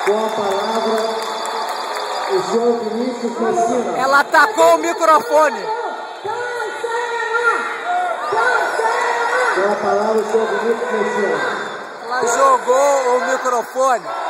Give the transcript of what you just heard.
Com a palavra, o senhor Vinícius Messina. Ela atacou o microfone. Com a palavra, o senhor Vinícius Messina. Ela jogou o microfone.